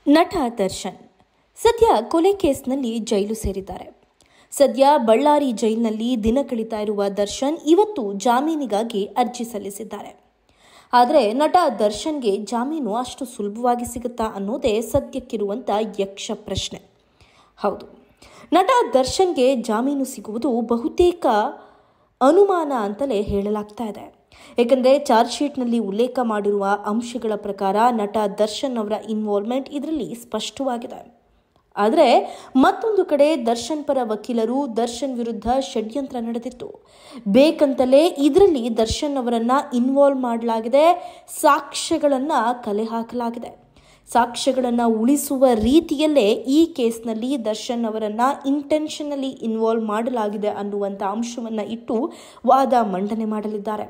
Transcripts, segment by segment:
ನಟ ದರ್ಶನ್ ಸದ್ಯ ಕೊಲೆ ಕೇಸ್ನಲ್ಲಿ ಜೈಲು ಸೇರಿದ್ದಾರೆ. ಸದ್ಯ ಬಳ್ಳಾರಿ ಜೈಲಿನಲ್ಲಿ ದಿನ ಕಳೀತಾ ಇರುವ ದರ್ಶನ್ ಇವತ್ತು ಜಾಮೀನಿಗಾಗಿ ಅರ್ಜಿ ಸಲ್ಲಿಸಿದ್ದಾರೆ. ಆದರೆ ನಟ ದರ್ಶನ್ಗೆ ಜಾಮೀನು ಅಷ್ಟು ಸುಲಭವಾಗಿ ಸಿಗುತ್ತಾ ಅನ್ನೋದೇ ಸದ್ಯಕ್ಕಿರುವಂಥ ಯಕ್ಷ ಪ್ರಶ್ನೆ. ಹೌದು, ನಟ ದರ್ಶನ್ಗೆ ಜಾಮೀನು ಸಿಗುವುದು ಬಹುತೇಕ ಅನುಮಾನ ಅಂತಲೇ ಹೇಳಲಾಗ್ತಾ ಇದೆ. ಏಕೆಂದರೆ ಚಾರ್ಜ್ ಶೀಟ್ನಲ್ಲಿ ಉಲ್ಲೇಖ ಮಾಡಿರುವ ಅಂಶಗಳ ಪ್ರಕಾರ ನಟ ದರ್ಶನ್ ಅವರ ಇನ್ವಾಲ್ವ್ಮೆಂಟ್ ಇದರಲ್ಲಿ ಸ್ಪಷ್ಟವಾಗಿದೆ. ಆದರೆ ಮತ್ತೊಂದು ಕಡೆ ದರ್ಶನ್ ಪರ ವಕೀಲರು ದರ್ಶನ್ ವಿರುದ್ಧ ಷಡ್ಯಂತ್ರ ನಡೆದಿತ್ತು, ಬೇಕಂತಲೇ ಇದರಲ್ಲಿ ದರ್ಶನ್ ಅವರನ್ನ ಇನ್ವಾಲ್ವ್ ಮಾಡಲಾಗಿದೆ, ಸಾಕ್ಷ್ಯಗಳನ್ನು ಕಲೆ ಹಾಕಲಾಗಿದೆ, ಸಾಕ್ಷ್ಯಗಳನ್ನು ಉಳಿಸುವ ರೀತಿಯಲ್ಲೇ ಈ ಕೇಸ್ನಲ್ಲಿ ದರ್ಶನ್ ಅವರನ್ನ ಇಂಟೆನ್ಷನಲಿ ಇನ್ವಾಲ್ವ್ ಮಾಡಲಾಗಿದೆ ಅನ್ನುವಂಥ ಅಂಶವನ್ನು ಇಟ್ಟು ವಾದ ಮಂಡನೆ ಮಾಡಲಿದ್ದಾರೆ.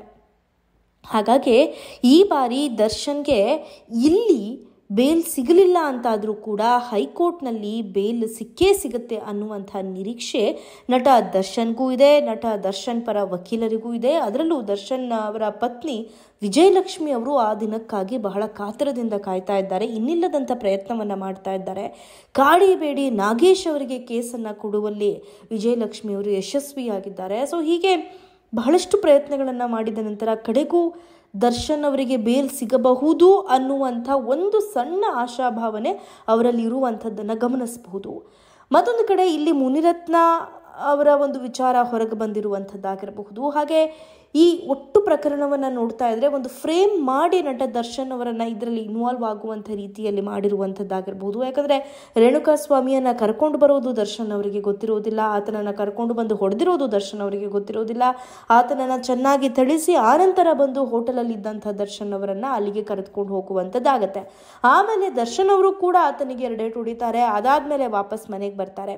ಹಾಗಾಗಿ ಈ ಬಾರಿ ದರ್ಶನ್ಗೆ ಇಲ್ಲಿ ಬೇಲ್ ಸಿಗಲಿಲ್ಲ ಅಂತಾದರೂ ಕೂಡ ಹೈಕೋರ್ಟ್ನಲ್ಲಿ ಬೇಲ್ ಸಿಕ್ಕೇ ಸಿಗುತ್ತೆ ಅನ್ನುವಂಥ ನಿರೀಕ್ಷೆ ನಟ ದರ್ಶನ್ಗೂ ಇದೆ, ನಟ ದರ್ಶನ್ ಪರ ವಕೀಲರಿಗೂ ಇದೆ. ಅದರಲ್ಲೂ ದರ್ಶನ್ ಅವರ ಪತ್ನಿ ವಿಜಯಲಕ್ಷ್ಮಿ ಅವರು ಆ ದಿನಕ್ಕಾಗಿ ಬಹಳ ಕಾತರದಿಂದ ಕಾಯ್ತಾ ಇದ್ದಾರೆ, ಇನ್ನಿಲ್ಲದಂಥ ಪ್ರಯತ್ನವನ್ನು ಮಾಡ್ತಾ ಇದ್ದಾರೆ. ಕಾಡಿಬೇಡಿ ನಾಗೇಶ್ ಅವರಿಗೆ ಕೇಸನ್ನು ಕೊಡುವಲ್ಲಿ ವಿಜಯಲಕ್ಷ್ಮಿ ಅವರು ಯಶಸ್ವಿಯಾಗಿದ್ದಾರೆ. ಸೊ ಹೀಗೆ ಬಹಳಷ್ಟು ಪ್ರಯತ್ನಗಳನ್ನು ಮಾಡಿದ ನಂತರ ಕಡೆಗೂ ದರ್ಶನ್ ಅವರಿಗೆ ಬೇಲ್ ಸಿಗಬಹುದು ಅನ್ನುವಂಥ ಒಂದು ಸಣ್ಣ ಆಶಾಭಾವನೆ ಅವರಲ್ಲಿ ಇರುವಂಥದ್ದನ್ನು ಗಮನಿಸಬಹುದು. ಮತ್ತೊಂದು ಕಡೆ ಇಲ್ಲಿ ಮುನಿರತ್ನ ಅವರ ಒಂದು ವಿಚಾರ ಹೊರಗೆ ಬಂದಿರುವಂಥದ್ದಾಗಿರಬಹುದು. ಹಾಗೆ ಈ ಒಟ್ಟು ಪ್ರಕರಣವನ್ನು ನೋಡ್ತಾ ಇದ್ರೆ ಒಂದು ಫ್ರೇಮ್ ಮಾಡಿ ನಟ ದರ್ಶನ್ ಅವರನ್ನು ಇದರಲ್ಲಿ ಇನ್ವಾಲ್ವ್ ಆಗುವಂಥ ರೀತಿಯಲ್ಲಿ ಮಾಡಿರುವಂಥದ್ದಾಗಿರ್ಬೋದು. ಯಾಕಂದರೆ ರೇಣುಕಾಸ್ವಾಮಿಯನ್ನು ಕರ್ಕೊಂಡು ಬರೋದು ದರ್ಶನ್ ಅವರಿಗೆ ಗೊತ್ತಿರೋದಿಲ್ಲ, ಆತನನ್ನು ಕರ್ಕೊಂಡು ಬಂದು ಹೊಡೆದಿರೋದು ದರ್ಶನ್ ಅವರಿಗೆ ಗೊತ್ತಿರೋದಿಲ್ಲ, ಆತನನ್ನು ಚೆನ್ನಾಗಿ ಥಳಿಸಿ ಆನಂತರ ಬಂದು ಹೋಟೆಲಲ್ಲಿ ಇದ್ದಂಥ ದರ್ಶನ್ ಅವರನ್ನು ಅಲ್ಲಿಗೆ ಕರೆದುಕೊಂಡು ಹೋಗುವಂಥದ್ದಾಗತ್ತೆ. ಆಮೇಲೆ ದರ್ಶನ್ ಅವರು ಕೂಡ ಆತನಿಗೆ 2 ಏಟು ಹೊಡಿತಾರೆ, ಅದಾದಮೇಲೆ ವಾಪಸ್ ಮನೆಗೆ ಬರ್ತಾರೆ.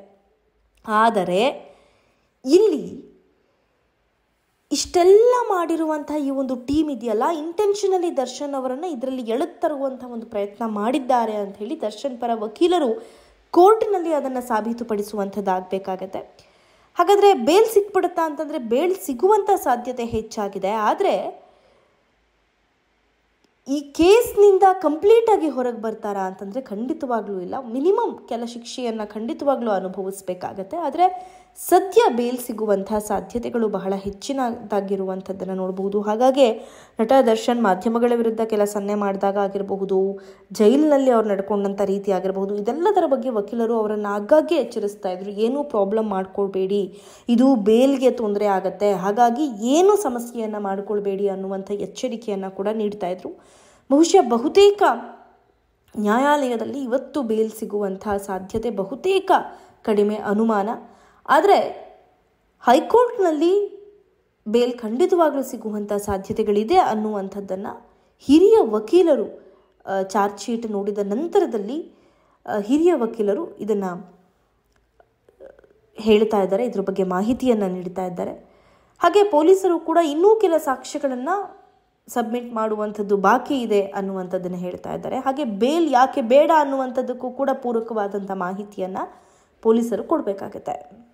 ಆದರೆ ಇಲ್ಲಿ ಇಷ್ಟೆಲ್ಲ ಮಾಡಿರುವಂಥ ಈ ಒಂದು ಟೀಮ್ ಇದೆಯಲ್ಲ, ಇಂಟೆನ್ಷನಲಿ ದರ್ಶನ್ ಅವರನ್ನು ಇದರಲ್ಲಿ ಎಳೆತರುವಂಥ ಒಂದು ಪ್ರಯತ್ನ ಮಾಡಿದ್ದಾರೆ ಅಂತ ಹೇಳಿ ದರ್ಶನ್ ಪರ ವಕೀಲರು ಕೋರ್ಟ್ನಲ್ಲಿ ಅದನ್ನು ಸಾಬೀತುಪಡಿಸುವಂಥದ್ದಾಗಬೇಕಾಗತ್ತೆ. ಹಾಗಾದರೆ ಬೇಲ್ ಸಿಕ್ಬಿಡುತ್ತಾ ಅಂತಂದರೆ ಬೇಲ್ ಸಿಗುವಂಥ ಸಾಧ್ಯತೆ ಹೆಚ್ಚಾಗಿದೆ. ಆದರೆ ಈ ಕೇಸ್ನಿಂದ ಕಂಪ್ಲೀಟಾಗಿ ಹೊರಗೆ ಬರ್ತಾರಾ ಅಂತಂದರೆ ಖಂಡಿತವಾಗ್ಲೂ ಇಲ್ಲ. ಮಿನಿಮಮ್ ಕೆಲ ಶಿಕ್ಷೆಯನ್ನು ಖಂಡಿತವಾಗ್ಲೂ ಅನುಭವಿಸಬೇಕಾಗತ್ತೆ. ಆದರೆ ಸದ್ಯ ಬೇಲ್ ಸಿಗುವಂಥ ಸಾಧ್ಯತೆಗಳು ಬಹಳ ಹೆಚ್ಚಿನದಾಗಿರುವಂಥದ್ದನ್ನು ನೋಡಬಹುದು. ಹಾಗಾಗಿ ನಟ ದರ್ಶನ್ ಮಾಧ್ಯಮಗಳ ವಿರುದ್ಧ ಕೆಲ ಸನ್ನೆ ಮಾಡಿದಾಗ ಆಗಿರಬಹುದು, ಜೈಲಿನಲ್ಲಿ ಅವ್ರು ನಡ್ಕೊಂಡಂಥ ರೀತಿ ಆಗಿರಬಹುದು, ಇದೆಲ್ಲದರ ಬಗ್ಗೆ ವಕೀಲರು ಅವರನ್ನು ಆಗಾಗ್ಗೆ ಎಚ್ಚರಿಸ್ತಾ ಇದ್ರು, ಏನೂ ಪ್ರಾಬ್ಲಮ್ ಮಾಡ್ಕೊಳ್ಬೇಡಿ, ಇದು ಬೇಲ್ಗೆ ತೊಂದರೆ ಆಗತ್ತೆ, ಹಾಗಾಗಿ ಏನು ಸಮಸ್ಯೆಯನ್ನು ಮಾಡ್ಕೊಳ್ಬೇಡಿ ಅನ್ನುವಂಥ ಎಚ್ಚರಿಕೆಯನ್ನು ಕೂಡ ನೀಡ್ತಾ ಇದ್ರು. ಬಹುಶಃ ಬಹುತೇಕ ನ್ಯಾಯಾಲಯದಲ್ಲಿ ಇವತ್ತು ಬೇಲ್ ಸಿಗುವಂಥ ಸಾಧ್ಯತೆ ಬಹುತೇಕ ಕಡಿಮೆ ಅನುಮಾನ. ಆದರೆ ಹೈಕೋರ್ಟ್ನಲ್ಲಿ ಬೇಲ್ ಖಂಡಿತವಾಗ್ಲೂ ಸಿಗುವಂಥ ಸಾಧ್ಯತೆಗಳಿದೆ ಅನ್ನುವಂಥದ್ದನ್ನು ಹಿರಿಯ ವಕೀಲರು ಚಾರ್ಜ್ ಶೀಟ್ ನೋಡಿದ ನಂತರದಲ್ಲಿ ಹಿರಿಯ ವಕೀಲರು ಇದನ್ನು ಹೇಳ್ತಾ ಇದ್ದಾರೆ, ಇದ್ರ ಬಗ್ಗೆ ಮಾಹಿತಿಯನ್ನು ನೀಡ್ತಾ ಇದ್ದಾರೆ. ಹಾಗೆ ಪೊಲೀಸರು ಕೂಡ ಇನ್ನೂ ಕೆಲ ಸಾಕ್ಷ್ಯಗಳನ್ನು ಸಬ್ಮಿಟ್ ಮಾಡುವಂಥದ್ದು ಬಾಕಿ ಇದೆ ಅನ್ನುವಂಥದ್ದನ್ನು ಹೇಳ್ತಾ ಇದ್ದಾರೆ. ಹಾಗೆ ಬೇಲ್ ಯಾಕೆ ಬೇಡ ಅನ್ನುವಂಥದ್ದಕ್ಕೂ ಕೂಡ ಪೂರಕವಾದಂಥ ಮಾಹಿತಿಯನ್ನು ಪೊಲೀಸರು ಕೊಡಬೇಕಾಗುತ್ತೆ.